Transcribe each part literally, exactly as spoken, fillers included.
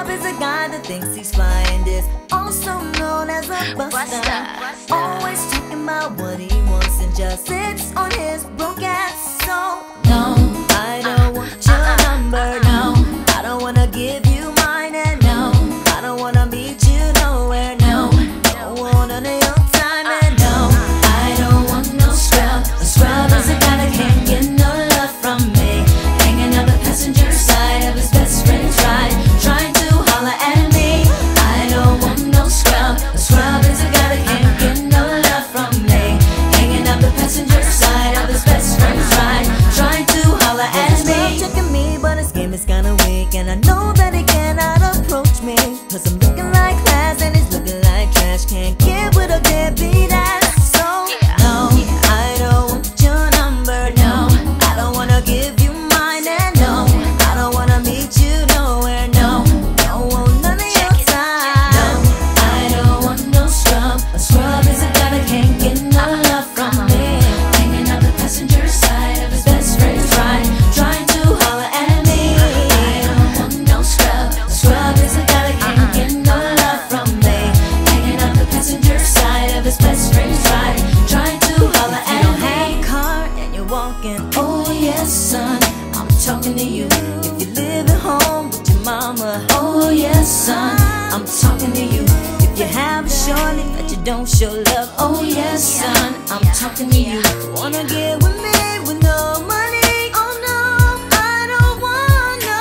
scrub is a guy that thinks he's flying this, also known as a buster. Always talking about what he wants and just sits on his broke ass. So no, I don't want your number, no. I don't wanna give you mine, and no, I don't wanna meet you nowhere, no. Don't want none of your time, and no, I don't want no scrub. A scrub is a guy that can't get no love from me, hanging on the passenger side of his best friend's ride, trying to holler at me. I don't want no scrub. A scrub is a guy that can't get no love from me, hanging on the passenger side of his best friend's ride, trying to holler at me. Checking me, but his game is kinda weak, and I know that he cannot approach me, cause I'm looking like class and he's looking like trash. Can't get with a deadbeat ass. So no, I don't want your number, no. I don't wanna give you mine, and no, I don't wanna meet you nowhere, no. Don't want none of your time. No, I don't want no scrub. A scrub is a guy that can't get no love from me, hanging out the passenger side of his best friend's ride, trying to holler at me. I don't want no scrub. A scrub is a guy that can't get no love from me, hanging out the passenger side of his best friend's ride, trying to holler at me. You don't have a car and you're walking, oh yes son, I'm talking to you. If you live at home with your mama, oh yes son, I'm talking to you. If you have a shorty that you don't show love, oh yes son, I'm talking to you. Wanna get with me with no money? Oh no, I don't want no,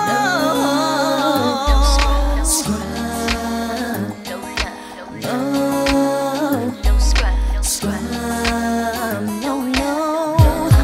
no scrub. No scrub. No, no.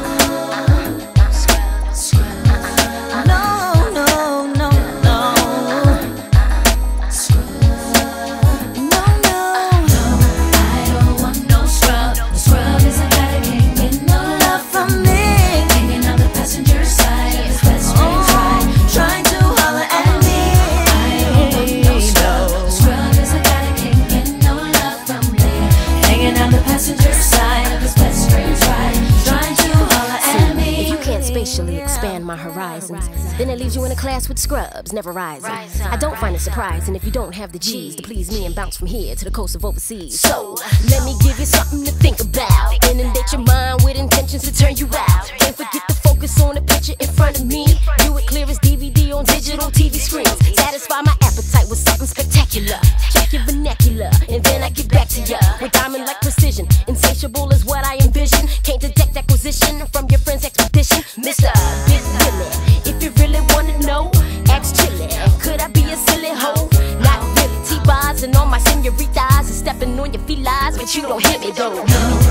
Scrub. No, no, no, no. Scrub. No, no. I don't want no scrub. A scrub is a guy that can't get no love from me, hanging on the passenger side of his best friend's ride, trying to holler at me. I don't want no scrub. A scrub is a guy that can't get no love from me, hanging on the passenger side of his best friend's ride, trying to holler at me. If you can't spatially expand my horizons, then it leaves you in a class with scrubs, never rising. I don't find it surprising if you don't have the G's to please me and bounce from here to the coast of overseas. So, let me give you something to think about. Inundate your mind with intentions to turn you out. Can't forget to focus on the picture in front of me. View it clear as D V D on digital T V screens. Satisfy my appetite with something spectacular. Check your vernacular, and then I get back to ya with diamond-like precision. Insatiable is what I envision. Can't detect acquisition from your friend's expedition. Mister Big Willie, if you really wanna know, ask Chili. Could I be a silly hoe? Not really. T-bars and all my senoritas are stepping on your felines, but you don't hit me though.